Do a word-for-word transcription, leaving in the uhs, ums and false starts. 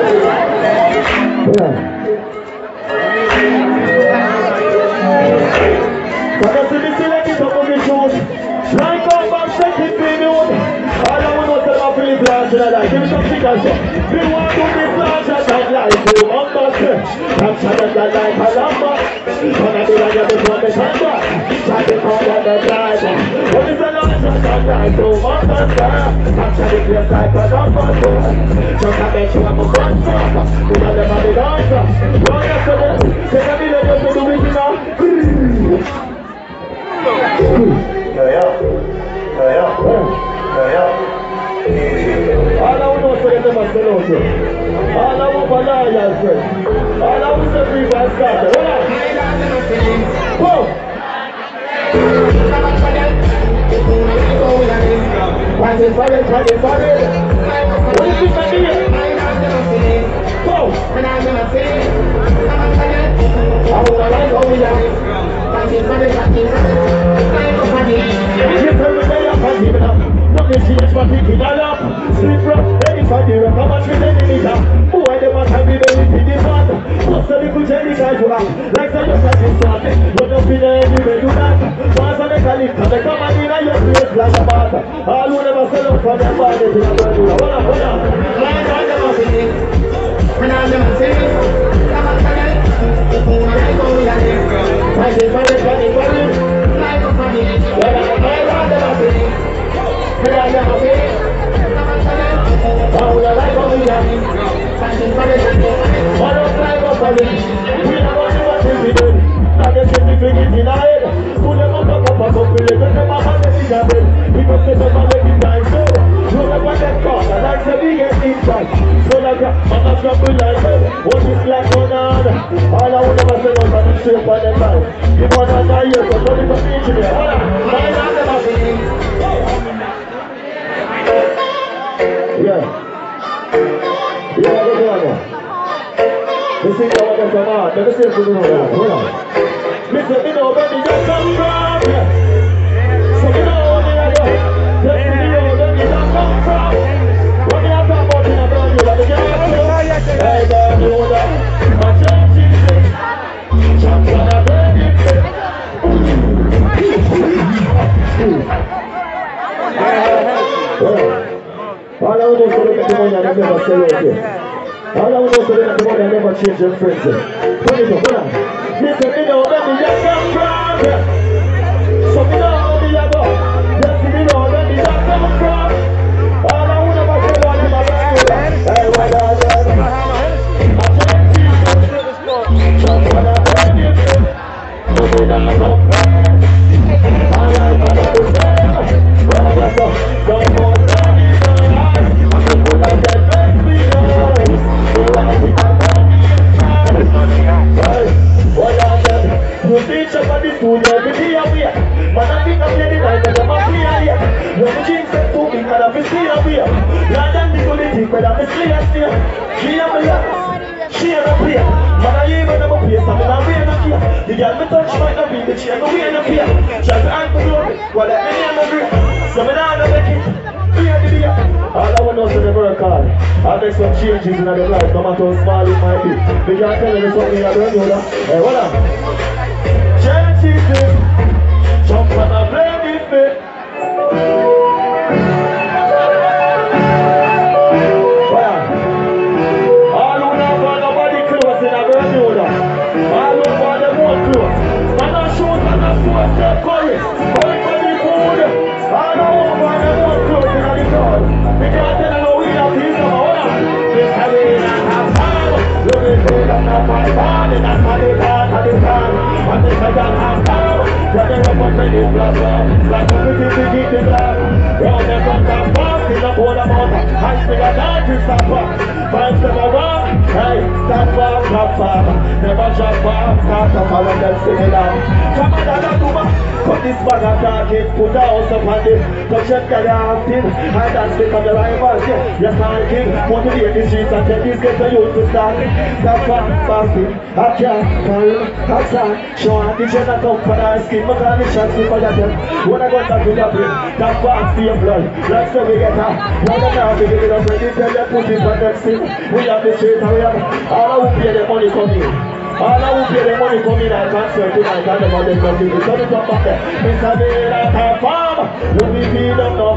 Like up and set it, baby. All I want to tell my free flash in a life. Give me some stickers. We want to be flash at that life. We want to say, I'm trying to like a lumber. When I do that, you before me come back. Try to call that the drive. What is the last of that life? We want to say, I'm trying to play like a lumber. Just to make sure I'm a gun fucker. We don't have any dancer. One yesterday, take a minute just to do it now. Yo, yo, yo, yo, yo, yo. All I want to say is never sell out here. All I want for loyal friends. All I want to say is never start. Hold on. Whoa. Find it, find it, find it, find it. What is this idea? Whoa. I want to like how we are. Find it, find it, find it. If you tell me they are fighting up, nothing serious but picking all up. Sleep from any funny rock, how much with any meter. Boy, they must have been very pretty fun. What's the little jelly guy you are? Like the just like this one. Run up in the anyway, do that. Once on the caliph, they come and in your place like a batter. All who never sell up for their body to the world. Hold on, hold on. Like I never see it. When I never see it. I'm a talent. I go with that. Find it, find it, find it, find it. Like a funny. When I never see it. When I never see it. Oh, you like how we are. Fighting for the city. One of like us for it. We are going to watch it today. Now they take the figures in our head. Who never talk about something, they don't never have the thing happen. We must say them and make it time so. You never get caught, I like the biggest impact. So like that, I'm not trouble like that. What is like on on? All I want to say is that it's straight for the life. If one of my years, I'm going to be to me. Hold on. I never see it. Yeah. Yeah, look at that. This is how I get come out. Let me see if you know that. Hold on. Listen, you know, baby, just come from. So you know where I go. Just you know, baby, just come from. What do you talk about in a brand new? Let me get it. Hey, girl, you know that. My church is it. Jump on a baby. All I want to say is that the money I never sell out here. All I want to say is that the money I never change your friends. Put it up, hold on. Listen, me know that me just come from. So me know how me a go. Just me know that me just come from. All I want to say is that my brand. Hey, what are you? I can't see you. Jump on a baby. Put it on the top. All I want to say is that don't go. You teach up on the school, every day away. Man, I think I'm ready, like I'm a player here. When the king said to me, I'm a stay away. Rather than the good thing, but I'm a stay away. She am a love, she am a player. Man, I even have a place, I'm in a way of here. The girl me touch might not be the chair, no way of here. Try to act for glory, well, let me name a break. So me now know the king. All I want to know is the work hard. I'll make some changes in their life, no matter how small it might be. They can't tell you something I don't know. Hey, what up? Changes, jump on a plane with me. What up? All who don't want nobody close in a Bermuda. All who want them more close. Man a shoot, man a force, they're curry. Curry for the food. All who want them more close in a the crowd. They can't tell you we have these number. What up? This is the half time. Look at me, I'm not my body. That's how they can't have the time. And this is the half time. Running up on the blood, like a pretty big in the blood. Round the front of park, in the whole amount. I still a dance to stop up. Find them around, hey, stop up, stop up. Never drop off, start to follow them singing out. Come on, Dada Tuba, put the this bag of talking, put a house up on it. Touch your girl acting, I dance because the rivals, yeah. You're stalking, motivate the streets and tell these get the youth to start. That's why I'm fasting, I can't follow, I can't show on the gender come for the skin, but I'm the chance to follow them. When I go back to the brain, that's fast to your blood. Like so we get up, now the now we give it up, ready tell you put it on next thing. We have the street and we have all who pay the money coming. All who pay the money coming and concert tonight and the money coming. So the top of there, Mister Bean at a farm, you be beat up now.